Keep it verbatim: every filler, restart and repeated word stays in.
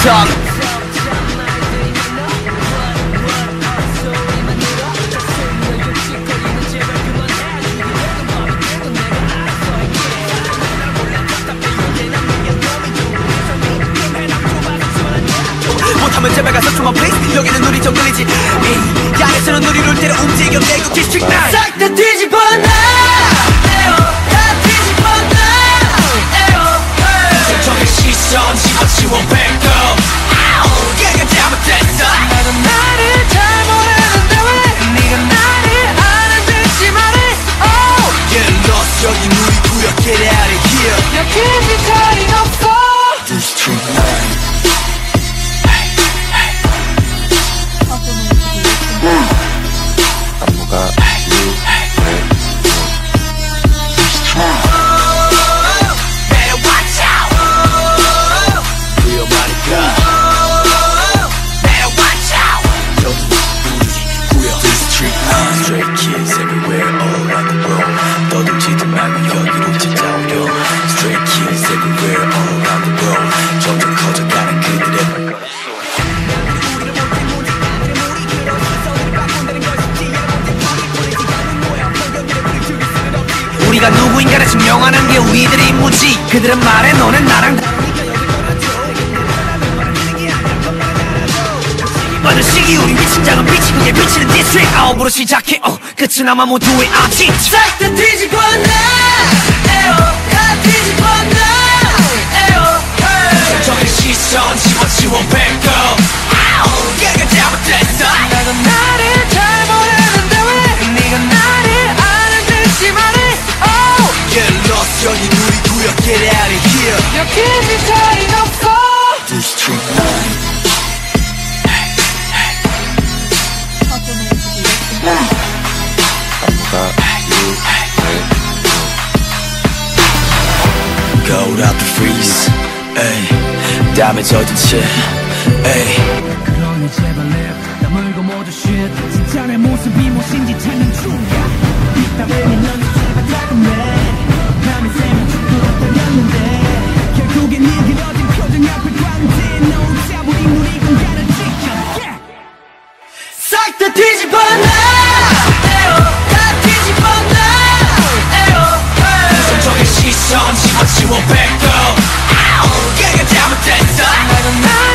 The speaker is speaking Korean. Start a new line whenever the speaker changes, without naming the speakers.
talk. 못하면 제발 가서 좀만 please. 여기는 우리 정글이지. 에이, 야에서는 우리를 때려 움직여 내고 디스트릭 나인 싹 다 뒤집어 놔. 에어 다 뒤집어 놔. 에어 저기 시선 집어치워 back up. 아우 얘가 잘못됐어. 나도 나를 잘 모르는데 왜 네가 나를 아는 듯이 말해. Oh get lost 여긴 우리 구역 get out of here. 여긴 네 자리 없어. 디스트릭 나인 안무가 Stray kids everywhere all around the world. 떠들지도 말고 여기로 찾아오렴. Stray kids everywhere all around the world. 점점 커져가는 그들의 우리가 누구인가를 증명하는 게 우리들의 임무지. 그들은 말해 너는 나랑 어느 시기 우리 미친 작은 빛이 그게 비치는 디스트릭 아홉으로 시작해 어 끝은 아마 모두의 아침 싹 다 뒤집어 놔. 에어 다 뒤집어 놔. 에어 저기 시선 집어치워 back up. 아우 얘가 잘못됐어. 나도 나를 잘 모르는데 왜 네가 나를 아는 듯이 말해. Oh get lost 여긴 우리 구역 get out of here. 여긴 네 자리는 없어. 디스트릭 나인 Cold out the freeze, 에이 땀에 젖은 채, 에이 그러니 제발 랩 다물고 모두 shit 진짜 내 모습이 무엇인지 찾는 중이야. 이따위니 넌 제발 달콤해. 밤에 새면 죽도록 결국엔 네 길어진 표정 앞에 관제 너 혼자 우리 우리 공간을 지켜. 싹 다 뒤집어 놔. 에어 다 뒤집어 놔. 에어 저기 시선 집어치워 back up. 아우 얘가 잘못됐어. 나도 나